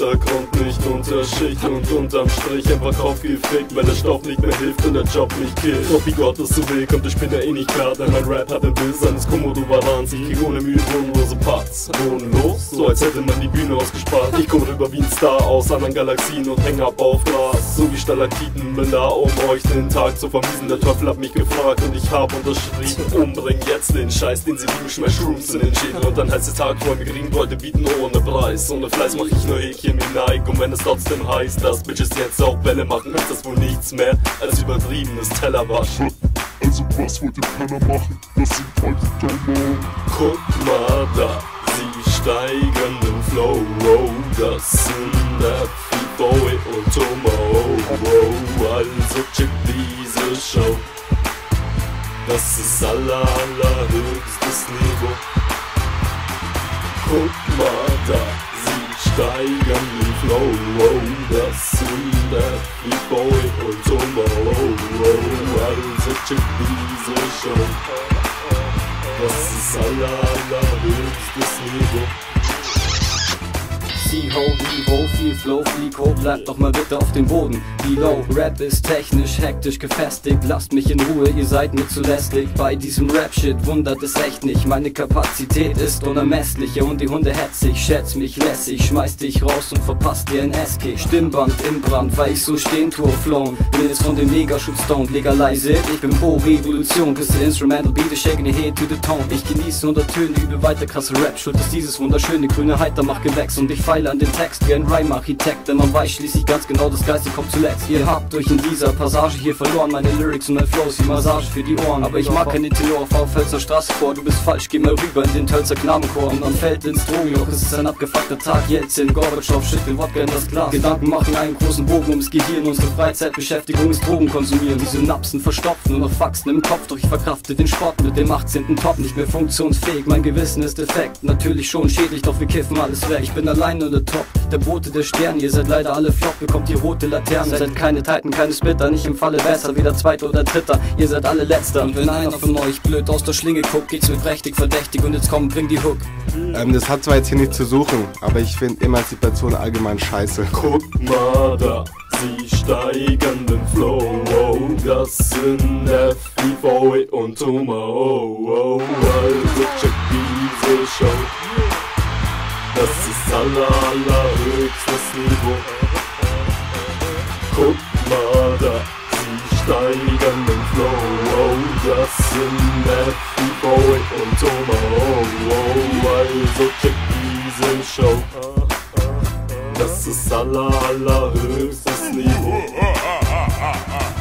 Untergrund, nicht Unterschicht und unterm Strich einfach aufgefickt, weil der Stoff nicht mehr hilft und der Job nicht killt. Doch wie Gott es so will, kommt ich bin ja eh nicht grad, denn mein Rap hat den Bild eines Komodo-Varans. Ich krieg ohne Mühe bodenlose Parts, bodenlos, so als hätte man die Bühne ausgespart. Ich komm rüber wie ein Star aus anderen Galaxien und häng ab auf Glas, so wie Stalaktiten, bin da um euch den Tag zu vermiesen. Der Teufel hat mich gefragt und ich hab unterschrieben, umbring jetzt den Scheiß, den sie lieben, schmeiß Shrooms in den Schädel. Und dann heißt es Tagträume gering, Leute bieten ohne Preis. Ohne Fleiß mach ich nur Häkchen wie Nike, und wenn es trotzdem heißt, dass Bitches jetzt auch Bälle machen, ist das wohl nichts mehr als übertriebenes Tellerwaschen. Also was wollt ihr Penner machen? Das sind heute Tomo. Guck mal da, sie steigen im Flow, oh, das sind F-Boy und Tomo, oh, also check diese Show. Das ist allerhöchstes Niveau. Guck mal da, sie steigen im Flow, oh, das sind F-Boy und Tomo, oh, also check diese Show. Das ist allerhöchstes Niveau. C-Ho, Evo, viel Flow, flieg hoch, bleibt doch mal bitte auf dem Boden. Below, Rap ist technisch, hektisch gefestigt, lasst mich in Ruhe, ihr seid mir zu lästig. Bei diesem Rap-Shit wundert es echt nicht, meine Kapazität ist unermesslich. Und die Hunde hetzig, schätz mich lässig, schmeiß dich raus und verpasst dir ein SK. Stimmband im Brand, weil ich so stehen tue, flown. Bin jetzt von dem Megaschutz stoned, legalisiert, ich bin pro Revolution. Bis der Instrumental Beat is shaking the head to the tone. Ich genieße 100 Töne, übe weiter krasse Rap, schuld ist dieses wunderschöne grüne Heiter, macht Gewächs und ich feile an den Text wie ein Rhyme-Architekt, denn man weiß schließlich ganz genau, das Geiste kommt zuletzt. Ihr habt euch in dieser Passage hier verloren, meine Lyrics und mein Flows wie Massage für die Ohren. Aber ich mag keine Tenor auf Hölzer Straße vor, du bist falsch, geh mal rüber in den Tölzer Knabenchor. Und man fällt ins Drogenloch, es ist ein abgefuckter Tag, Jelzin, Gorbatschow, schütteln Wodka in das Glas. Gedanken machen einen großen Bogen ums Gehirn, unsere Freizeitbeschäftigung ist Drogen konsumieren. Die Synapsen verstopfen, nur noch Faxen im Kopf, doch ich verkrafte den Sport mit dem 18. Top, nicht mehr funktionsfähig, mein Gewissen ist defekt. Natürlich schon schädlich, doch wir kiffen alles weg. Ich bin allein nur der Top, der Bote der Sterne, ihr seid leider alle flop, bekommt die rote Laterne. Seid keine Titan, keine Splitter, nicht im Falle besser, weder Zweiter oder Dritter, ihr seid alle Letzter. Und wenn einer von euch blöd aus der Schlinge guckt, geht's mir prächtig verdächtig und jetzt komm, bring die Hook. Das hat zwar jetzt hier nichts zu suchen, aber ich finde Emanzipation allgemein scheiße. Guck mal da, sie steigen den Flow, oh, das sind F-Boy und Tomo, oh, also check diese Show. Das ist allerhöchstes Niveau. Guck mal da, sie steigen den Flow, oh, das sind F-Boy und Tomo, oh, also check diese Show. Das ist allerhöchstes Niveau.